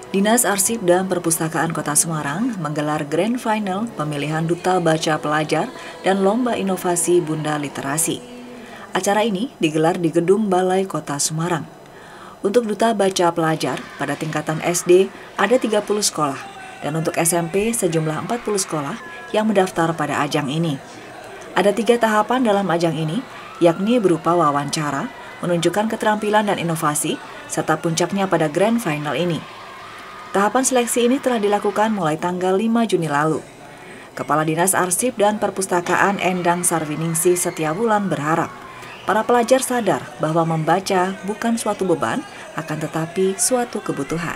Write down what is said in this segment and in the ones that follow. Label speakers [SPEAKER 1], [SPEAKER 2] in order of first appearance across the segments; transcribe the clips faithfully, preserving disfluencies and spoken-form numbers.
[SPEAKER 1] Dinas Arsip dan Perpustakaan Kota Semarang menggelar Grand Final pemilihan Duta Baca Pelajar dan Lomba Inovasi Bunda Literasi. Acara ini digelar di Gedung Balai Kota Semarang. Untuk Duta Baca Pelajar pada tingkatan S D ada tiga puluh sekolah dan untuk S M P sejumlah empat puluh sekolah yang mendaftar pada ajang ini. Ada tiga tahapan dalam ajang ini, yakni berupa wawancara, menunjukkan keterampilan dan inovasi, serta puncaknya pada Grand Final ini. Tahapan seleksi ini telah dilakukan mulai tanggal lima Juni lalu. Kepala Dinas Arsip dan Perpustakaan Endang Sarwiningsih Setiawulan berharap para pelajar sadar bahwa membaca bukan suatu beban, akan tetapi suatu kebutuhan.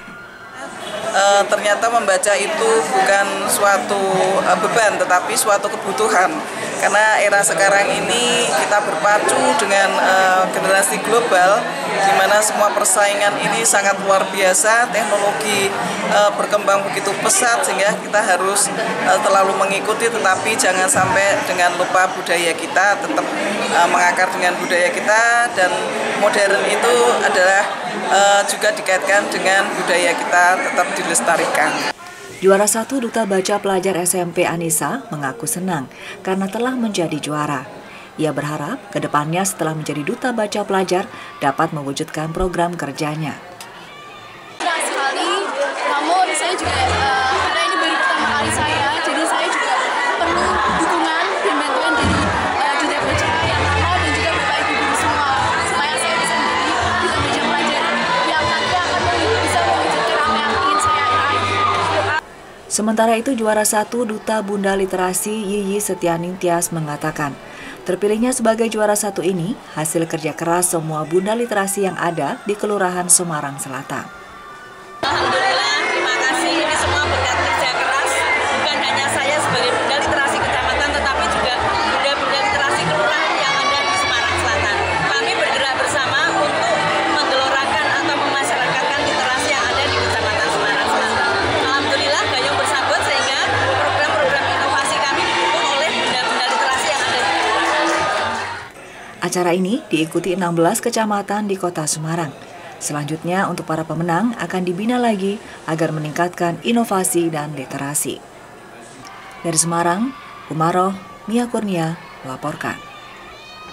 [SPEAKER 2] E, ternyata membaca itu bukan suatu e, beban, tetapi suatu kebutuhan. Karena era sekarang ini kita berpacu dengan e, generasi global, di mana semua persaingan ini sangat luar biasa, teknologi e, berkembang begitu pesat sehingga kita harus e, terlalu mengikuti, tetapi jangan sampai dengan lupa budaya kita, tetap e, mengakar dengan budaya kita, dan modern itu adalah e, juga dikaitkan dengan budaya kita, tetap dilestarikan.
[SPEAKER 1] Juara satu Duta Baca Pelajar S M P Anissa mengaku senang karena telah menjadi juara. Ia berharap ke depannya setelah menjadi Duta Baca Pelajar dapat mewujudkan program kerjanya.
[SPEAKER 3] Senang sekali, namun saya juga uh, karena ini baru pertama kali saya, jadi saya juga perlu dukungan dan bantuan dari uh, Duta Baca yang lama dan juga Bapak Ibu guru semua, supaya saya bisa menjadi Duta Baca Pelajar yang nanti akan bisa mewujudkan apa yang ingin saya raih.
[SPEAKER 1] Sementara itu, juara satu Duta Bunda Literasi Yiyi Setianing Tias mengatakan, terpilihnya sebagai juara satu ini hasil kerja keras semua Bunda Literasi yang ada di Kelurahan Semarang Selatan.
[SPEAKER 4] Alhamdulillah, terima kasih. Ini semua berkat kerja keras, bukan hanya saya sebagai Bunda Literasi Kecamatan, tetapi juga Bunda-Bunda Literasi Kelurahan yang ada di Semarang Selatan. Kami bergerak bersama untuk menggelorakan atau memasyarakatkan literasi yang ada di Kecamatan Semarang Selatan. Alhamdulillah, gayung bersambut sehingga program-program inovasi kami didukung oleh Bunda-Bunda Literasi yang ada di Kelurahan.
[SPEAKER 1] Acara ini diikuti enam belas kecamatan di Kota Semarang. Selanjutnya untuk para pemenang akan dibina lagi agar meningkatkan inovasi dan literasi. Dari Semarang, Umaroh Mia Kurnia melaporkan.